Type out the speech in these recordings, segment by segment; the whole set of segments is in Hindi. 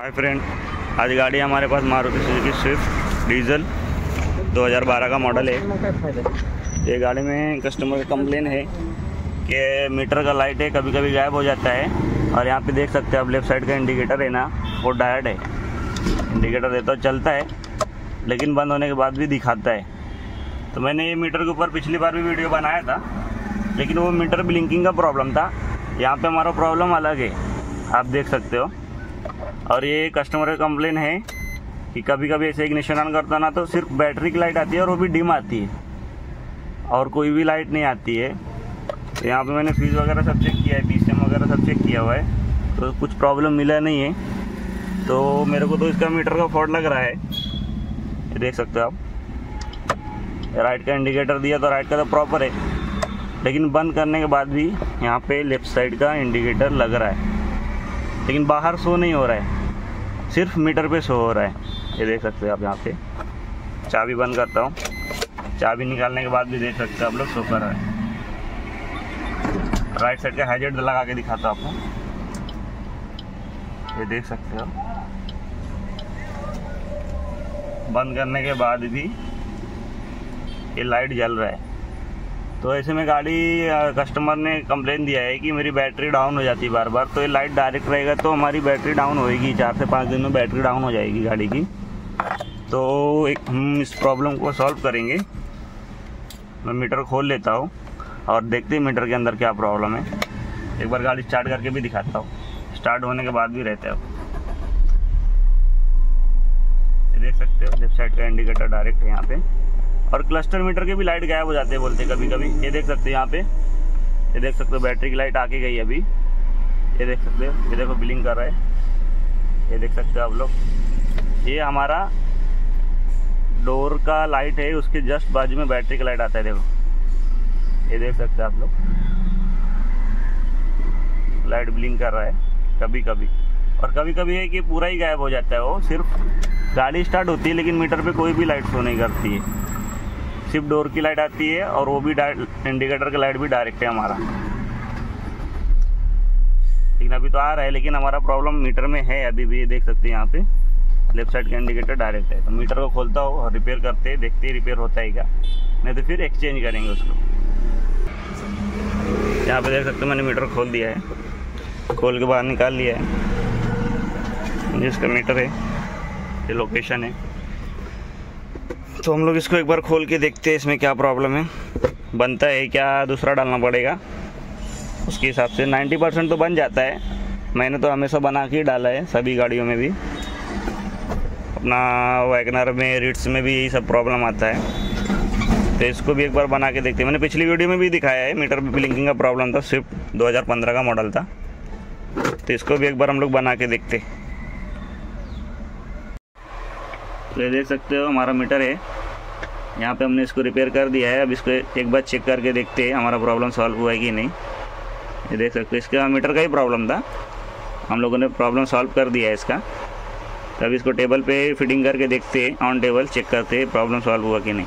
हाय फ्रेंड, आज गाड़ी हमारे पास मारुति सुजुकी स्विफ्ट डीजल 2012 का मॉडल है। ये गाड़ी में कस्टमर का कंप्लेन है कि मीटर का लाइट है कभी कभी गायब हो जाता है। और यहाँ पे देख सकते हैं आप, लेफ़्ट साइड का इंडिकेटर है ना, वो डायड है। इंडिकेटर देता चलता है लेकिन बंद होने के बाद भी दिखाता है। तो मैंने ये मीटर के ऊपर पिछली बार भी वीडियो बनाया था, लेकिन वो मीटर ब्लिंकिंग का प्रॉब्लम था। यहाँ पे हमारा प्रॉब्लम अलग है, आप देख सकते हो। और ये कस्टमर का कंप्लेन है कि कभी कभी ऐसे इग्निशन ऑन करता ना तो सिर्फ बैटरी की लाइट आती है और वो भी डिम आती है और कोई भी लाइट नहीं आती है। तो यहाँ पे मैंने फ्यूज वगैरह सब चेक किया है, PCM वगैरह सब चेक किया हुआ है, तो कुछ प्रॉब्लम मिला नहीं है। तो मेरे को तो इसका मीटर का फॉल्ट लग रहा है। ये देख सकते हो आप, राइट का इंडिकेटर दिया तो राइट का तो प्रॉपर है, लेकिन बंद करने के बाद भी यहाँ पे लेफ्ट साइड का इंडिकेटर लग रहा है, लेकिन बाहर शो नहीं हो रहा है, सिर्फ मीटर पे शो हो रहा है। ये देख सकते हो आप। यहाँ पे चाबी बंद करता हूँ, चाबी निकालने के बाद भी देख सकते हो आप लोग, शो कर रहा है। राइट साइड का हैजर्ड लगा के दिखाता हूँ आपको, ये देख सकते हो। बंद करने के बाद भी ये लाइट जल रहा है। तो ऐसे में गाड़ी कस्टमर ने कंप्लेन दिया है कि मेरी बैटरी डाउन हो जाती है बार बार। तो ये लाइट डायरेक्ट रहेगा तो हमारी बैटरी डाउन होएगी, 4 से 5 दिन में बैटरी डाउन हो जाएगी गाड़ी की। तो हम इस प्रॉब्लम को सॉल्व करेंगे। मैं मीटर खोल लेता हूँ और देखते हैं मीटर के अंदर क्या प्रॉब्लम है। एक बार गाड़ी स्टार्ट करके भी दिखाता हूँ, स्टार्ट होने के बाद भी रहता है। ये देख सकते हो, लेफ्ट साइड का इंडिकेटर डायरेक्ट है यहाँ पे। और क्लस्टर मीटर के भी लाइट गायब हो जाते हैं बोलते कभी कभी। ये देख सकते हैं यहाँ पे, ये देख सकते हो बैटरी की लाइट आके गई अभी। ये देख सकते हो, ये देखो ब्लिंक कर रहा है। ये देख सकते हो आप लोग, ये हमारा डोर का लाइट है, उसके जस्ट बाजू में बैटरी का लाइट आता है। देखो, ये देख सकते हो आप लोग, लाइट ब्लिंक कर रहा है कभी कभी। और कभी कभी है कि पूरा ही गायब हो जाता है, वो सिर्फ गाड़ी स्टार्ट होती है लेकिन मीटर पे कोई भी लाइट शो नहीं करती है, सिर्फ डोर की लाइट आती है। और वो भी इंडिकेटर की लाइट भी डायरेक्ट है हमारा, लेकिन अभी तो आ रहा है, लेकिन हमारा प्रॉब्लम मीटर में है अभी भी। ये देख सकते हैं यहाँ पे लेफ्ट साइड का इंडिकेटर डायरेक्ट है। तो मीटर को खोलता हो और रिपेयर करते हैं, देखते हैं रिपेयर होता है क्या, नहीं तो फिर एक्सचेंज करेंगे उसको। यहाँ पे देख सकते हो मैंने मीटर खोल दिया है, खोल के बाहर निकाल लिया है। जिसका मीटर है, ये लोकेशन है। तो हम लोग इसको एक बार खोल के देखते हैं इसमें क्या प्रॉब्लम है, बनता है क्या, दूसरा डालना पड़ेगा। उसके हिसाब से 90% तो बन जाता है। मैंने तो हमेशा बना के ही डाला है, सभी गाड़ियों में भी। अपना वैगनर में, रिट्स में भी यही सब प्रॉब्लम आता है। तो इसको भी एक बार बना के देखते हैं। मैंने पिछली वीडियो में भी दिखाया है, मीटर ब्लिंकिंग का प्रॉब्लम था, स्विफ्ट 2015 का मॉडल था। तो इसको भी एक बार हम लोग बना के देखते हैं। तो ये देख सकते हो हमारा मीटर है, यहाँ पे हमने इसको रिपेयर कर दिया है। अब इसको एक बार चेक करके देखते हैं हमारा प्रॉब्लम सॉल्व हुआ है कि नहीं। ये देख सकते हो, इसका मीटर का ही प्रॉब्लम था, हम लोगों ने प्रॉब्लम सॉल्व कर दिया है इसका। तो अब इसको टेबल पे फिटिंग करके देखते हैं, ऑन टेबल चेक करते हैं प्रॉब्लम सॉल्व हुआ कि नहीं।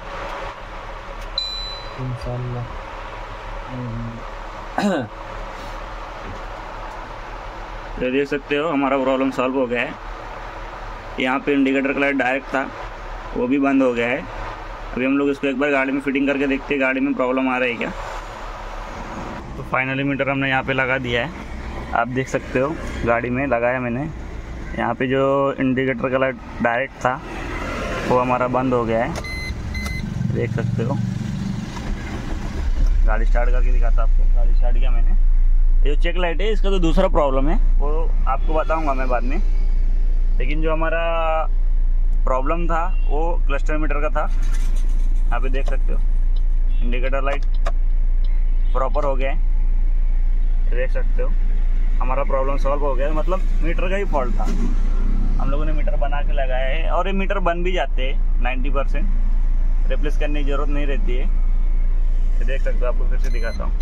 तो देख सकते हो हमारा प्रॉब्लम सॉल्व हो गया है। यहाँ पे इंडिकेटर का लाइट डायरेक्ट था, वो भी बंद हो गया है। अभी हम लोग इसको एक बार गाड़ी में फिटिंग करके देखते हैं गाड़ी में प्रॉब्लम आ रही है क्या। तो फाइनली मीटर हमने यहाँ पे लगा दिया है, आप देख सकते हो गाड़ी में लगाया मैंने। यहाँ पे जो इंडिकेटर का लाइट डायरेक्ट था वो हमारा बंद हो गया है, देख सकते हो। गाड़ी स्टार्ट करके दिखाता आपको, गाड़ी स्टार्ट किया मैंने। ये जो चेक लाइट है इसका तो दूसरा प्रॉब्लम है, वो आपको बताऊँगा मैं बाद में। लेकिन जो हमारा प्रॉब्लम था वो क्लस्टर मीटर का था। यहाँ पे देख सकते हो इंडिकेटर लाइट प्रॉपर हो गया है, देख सकते हो हमारा प्रॉब्लम सॉल्व हो गया। मतलब मीटर का ही फॉल्ट था, हम लोगों ने मीटर बना के लगाया है। और ये मीटर बन भी जाते हैं 90%, रिप्लेस करने की ज़रूरत नहीं रहती है। ये देख सकते हो, आपको फिर से दिखाता हूँ।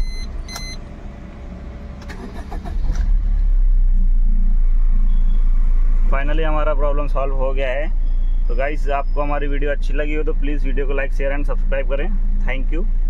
फाइनली हमारा प्रॉब्लम सॉल्व हो गया है। तो गाइस, आपको हमारी वीडियो अच्छी लगी हो तो प्लीज़ वीडियो को लाइक, शेयर एंड सब्सक्राइब करें। Thank you.